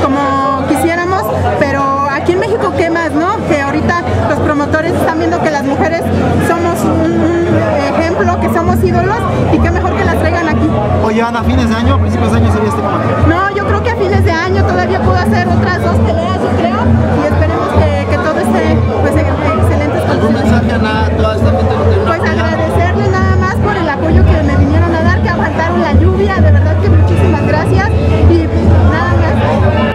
como quisiéramos, pero aquí en México, ¿qué más, no? Que ahorita los promotores están viendo que las mujeres somos un ejemplo, que somos ídolos, y qué mejor que las traigan aquí. Oye, Ana, ¿a fines de año o principios de año sería este combate? No, yo creo que a fines de año todavía puedo hacer otras 2 peleas, yo creo, y esperemos que todo esté pues, en excelentes condiciones. ¿Algún mensaje a toda esta gente que te Pues agradecerle nada más por el apoyo que me vinieron a dar, que aguantaron la lluvia, de verdad que muchísimas gracias, y nada más.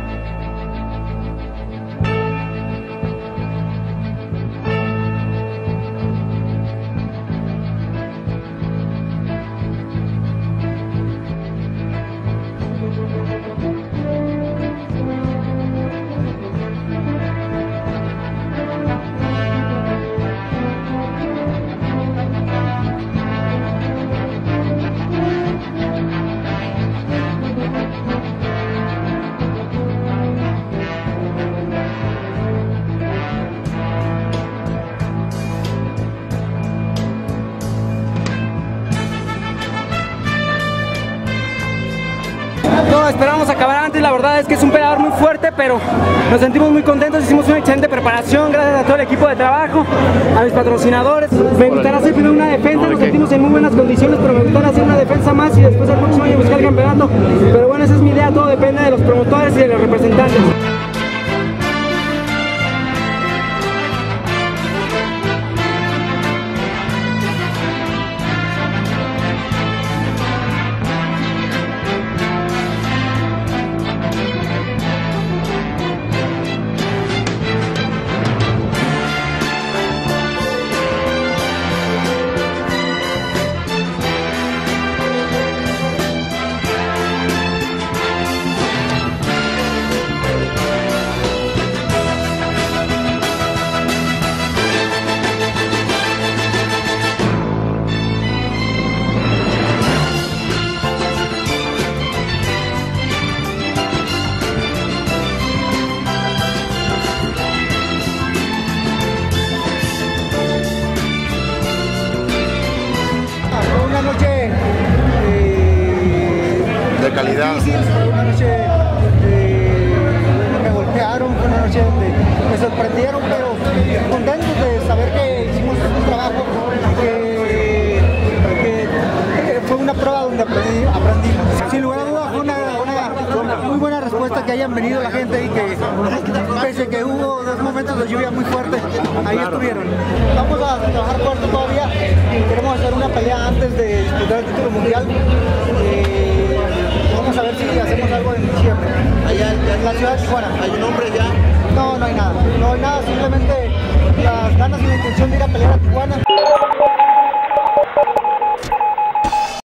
No, esperábamos acabar antes, la verdad es que es un peleador muy fuerte, pero nos sentimos muy contentos, hicimos una excelente preparación, gracias a todo el equipo de trabajo, a mis patrocinadores. Me gustaría hacer primero una defensa, nos sentimos en muy buenas condiciones, pero me gustaría hacer una defensa más y después el próximo año buscar el campeonato. Pero bueno, esa es mi idea, todo depende de los promotores y de los representantes. Una noche de calidad. Difícil, fue una noche me golpearon, fue una noche donde me sorprendieron, pero contentos de saber que hicimos un trabajo, que fue una prueba donde aprendimos. Sin lugar a dudas fue una muy buena respuesta, que hayan venido la gente y que pese que hubo 2 momentos de lluvia muy fuertes, ahí estuvieron. Vamos a trabajar fuerte todavía, queremos hacer una pelea antes de disputar el título mundial. Vamos a ver si hacemos algo en diciembre. Allá en la ciudad de Tijuana. ¿Hay un nombre ya? No, no hay nada. No hay nada, simplemente